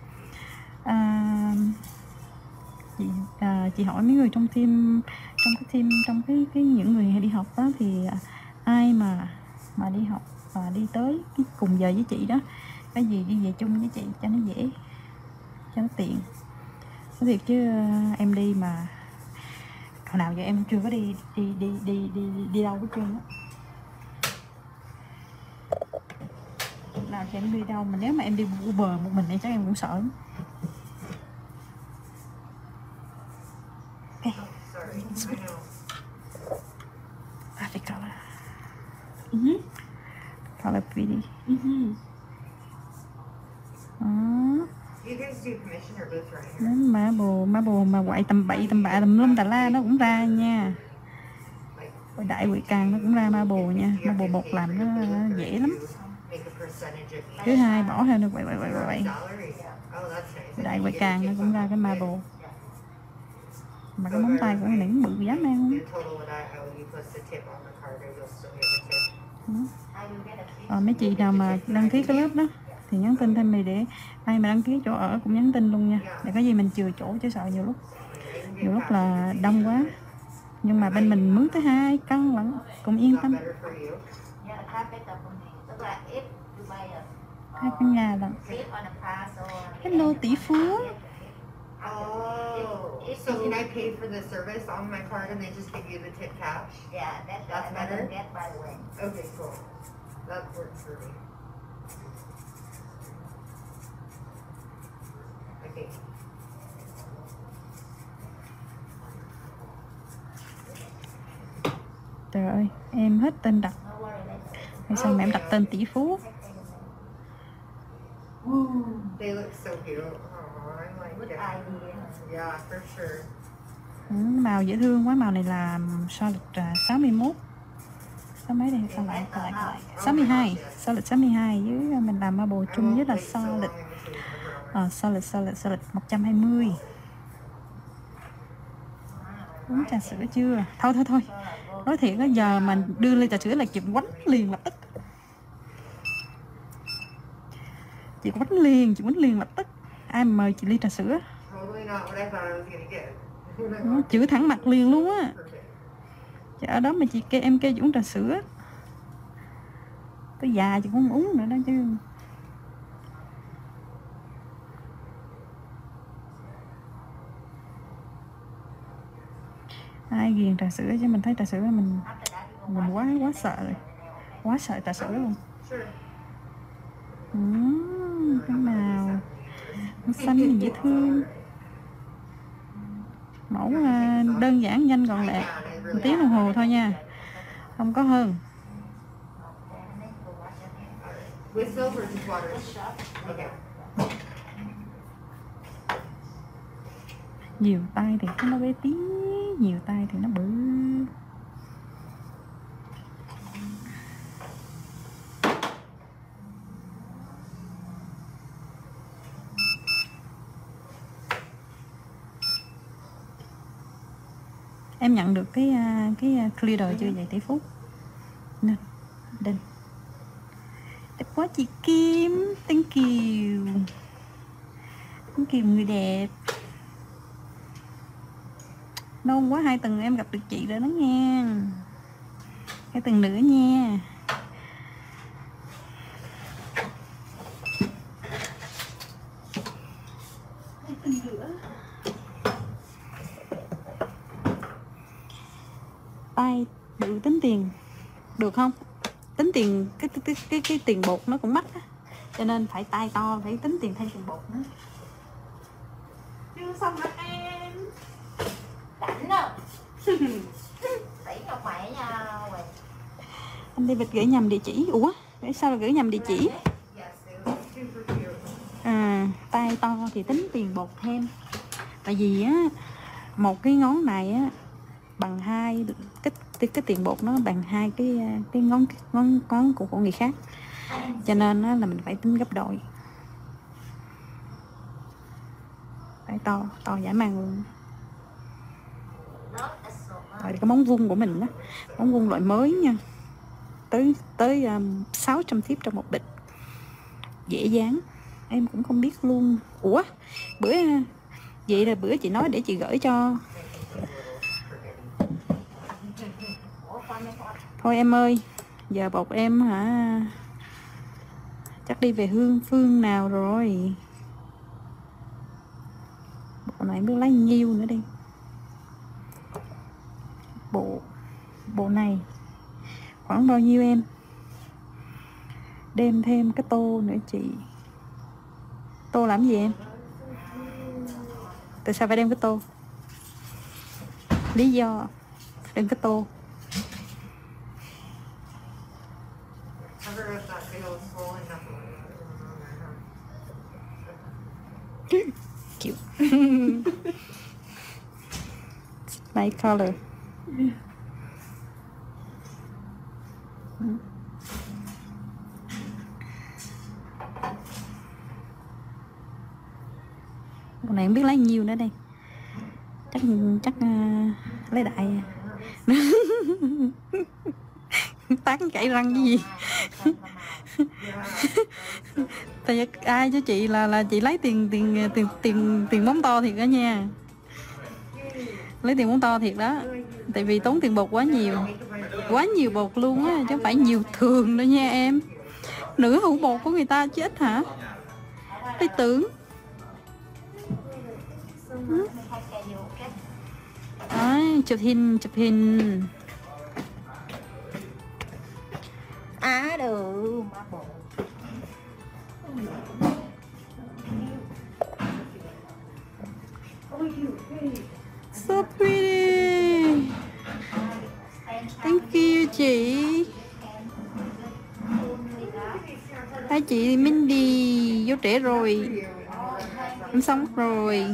A: Chị hỏi mấy người trong team, trong cái những người đi học đó thì ai mà đi học và đi tới cái cùng giờ với chị đó, cái gì đi về chung với chị cho nó dễ, cho nó tiện. Nói thiệt chứ em đi mà hồi nào giờ em chưa có đi đâu hết trơn á. Nào thì em đi đâu, mà nếu mà em đi Uber một mình thì chắc em cũng sợ lắm. Okay. Traffic color. Color pretty.
E: You guys do commission or booth right here?
A: Nếu marble mà quậy tầm bậy tầm bạ tầm lum tà la nó cũng ra nha. Đại quỷ càng nó cũng ra marble nha. Marble bột làm nó dễ lắm. Thứ hai bỏ theo nó quậy. Đại quỷ càng nó cũng ra cái marble. Mà cái móng tay của nó cũng bự dám ăn không? Mấy chị nào mà đăng ký cái lớp đó thì nhắn tin thêm mày, để ai mà đăng ký chỗ ở cũng nhắn tin luôn nha, để có gì mình chừa chỗ, chứ sợ nhiều lúc là đông quá. Nhưng mà bên mình mướn tới 2 căn lận cũng yên tâm. 2 căn nhà lận. Hello tỷ phú.
E: So can I pay for the service on my card and they just give you the tip cash?
B: Yeah, that's
E: better.
B: Get by the way.
E: Okay, cool. That works for me. pay.
A: Trời ơi, em hết tên đặt. Hay sao mà em đặt tên tỷ phú?
E: They look so cute. Oh, I like it. Yeah, for sure.
A: Màu dễ thương quá. Màu này là solid 61. Sao mấy đây? Sao lại 62. Solid 62 với mình làm marble chung với là solid. Solid 120. Uống trà sữa chưa? Thôi. Nói thiệt á, giờ mà đưa ly trà sữa là chị quánh liền lập tức. Chị quánh liền lập tức. Ai mà mời chị ly trà sữa?
E: Totally not what I thought I was gonna get.
A: Nó chửi thẳng mặt liền luôn á. Chị ở đó mà chị kêu em kêu chị uống trà sữa. Tới già chị cũng không uống nữa đó chứ. Ai ghiền trà sữa chứ mình thấy trà sữa mình quá sợ rồi. Quá sợ trà sữa luôn. Cái màu nó xanh thì dễ thương. Mẫu đơn giản nhanh gọn lẹ. 1 tiếng đồng hồ thôi nha, không có hơn.
E: With silver just water. Okay.
A: Nhiều tay thì nó bé tí, nhiều tay thì nó bự. Em nhận được cái clear chưa vậy tỷ phú? Nè, đinh. Đẹp quá chị Kim, thank you. Thank you người đẹp. Nôn quá, 2 tuần em gặp được chị rồi đó nha. 2 tuần nữa nha. Tay bự tính tiền được không? Tính tiền cái tiền bột nó cũng mắc á, cho nên phải tay to, phải tính tiền thêm tiền bột nữa.
B: Chưa xong hả em? Rảnh đâu. Tỷ ngọc mẹ nha.
A: Anh David gửi nhầm địa chỉ. Ủa? Để sao là gửi nhầm địa chỉ? Tay to thì tính tiền bột thêm. Tại vì á, một cái ngón này á bằng 2 cái tiền bột nó bằng 2 cái ngón của người khác, cho nên á, là mình phải tính gấp đôi. Phải to dã man luôn. Rồi cái móng vuông của mình đó, móng vuông loại mới nha, tới 600 tiếp trong một bịch, dễ dán. Em cũng không biết luôn. Ủa bữa vậy là bữa chị nói để chị gửi cho. Thôi em ơi, giờ bột em hả, chắc đi về phương nào rồi. Bộ này biết lấy nhiêu nữa đi. Bộ này khoảng bao nhiêu em? Đem thêm cái tô nữa chị. Tô làm gì em? Tại sao phải đem cái tô? Lý do đem cái tô. Cute. Nice color. Con này không biết lấy nhiêu nữa đây. Chắc lấy đại. Tán chảy răng cái gì. Tại ai cho chị là chị lấy tiền móng to thiệt đó nha. Lấy tiền móng to thiệt đó. Tại vì tốn tiền bột quá nhiều bột luôn á, chứ không phải nhiều thường đâu nha em. Nửa hũ bột của người ta chứ ít hả? Tôi tưởng. Đấy, chụp hình.
B: Được.
A: So pretty. Thank you chị. Hai chị Mindy vô trễ rồi. Em xong rồi.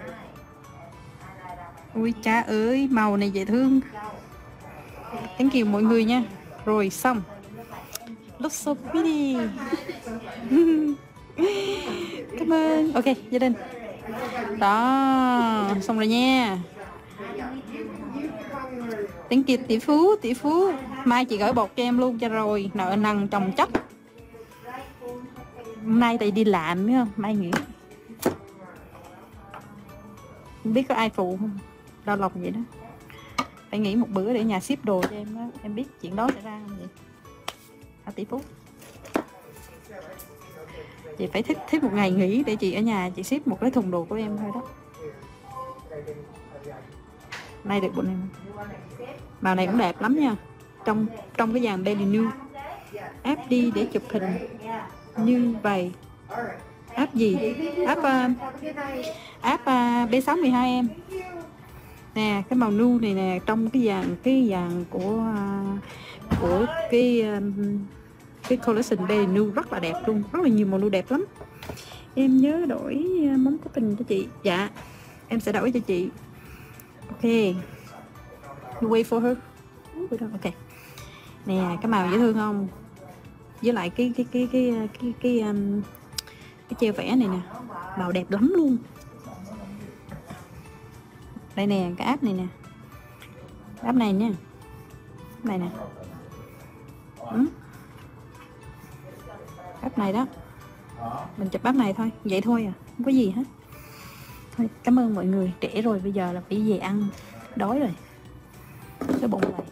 A: Ui cha ơi, màu này dễ thương. Thank you mọi người nha. Rồi xong. Look so pretty. Cảm ơn. Ok, gia đình. Đó, xong rồi nha. Thank you tỷ phú. Mai chị gửi bột cho em luôn cho rồi. Nợ nần chồng chất. Hôm nay tại đi làm nữa không? Mai nghỉ. Không biết có ai phụ không? Đau lòng vậy đó. Phải nghỉ một bữa để nhà ship đồ cho em đó. Em biết chuyện đó sẽ ra không vậy? Hả tỷ phú? Chị phải thích một ngày nghỉ để chị ở nhà chị ship một cái thùng đồ của em thôi đó. Nay được bộ này. Màu này cũng đẹp lắm nha. Trong cái dàn Daily New. Áp đi để chụp hình như vậy. Áp gì? Áp B612 em. Nè, cái màu nu này nè, trong cái dàn của cái collection Daily New rất là đẹp luôn, rất là nhiều màu nu đẹp lắm. Em nhớ đổi móng cupping cho chị. Dạ, em sẽ đổi cho chị. Ok. You wait for her. Ok. Nè, cái màu dễ thương không? Với lại cái treo vẽ này nè, màu đẹp lắm luôn. Đây nè, cái áp này nè, áp này nha, áp này nè, áp này đó, mình chụp áp này thôi, vậy thôi à, không có gì hết. Thôi, cảm ơn mọi người, trễ rồi, bây giờ là phải về ăn, đói rồi, cái bụng này.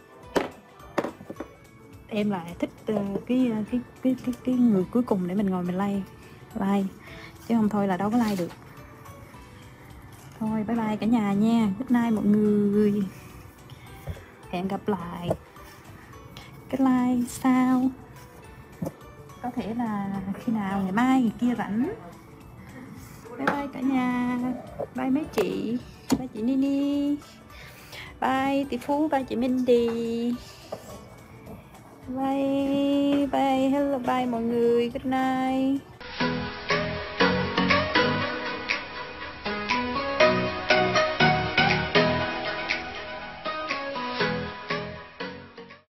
A: Em lại thích cái người cuối cùng để mình ngồi mình like chứ không thôi là đâu có like được. Thôi bye bye cả nhà nha, good night mọi người, hẹn gặp lại cái like sau, có thể là khi nào, ngày mai ngày kia rảnh. Bye bye cả nhà, bye mấy chị, bye chị Nini, bye tỷ phú, bye chị Mindy, bye hello, bye mọi người, good night.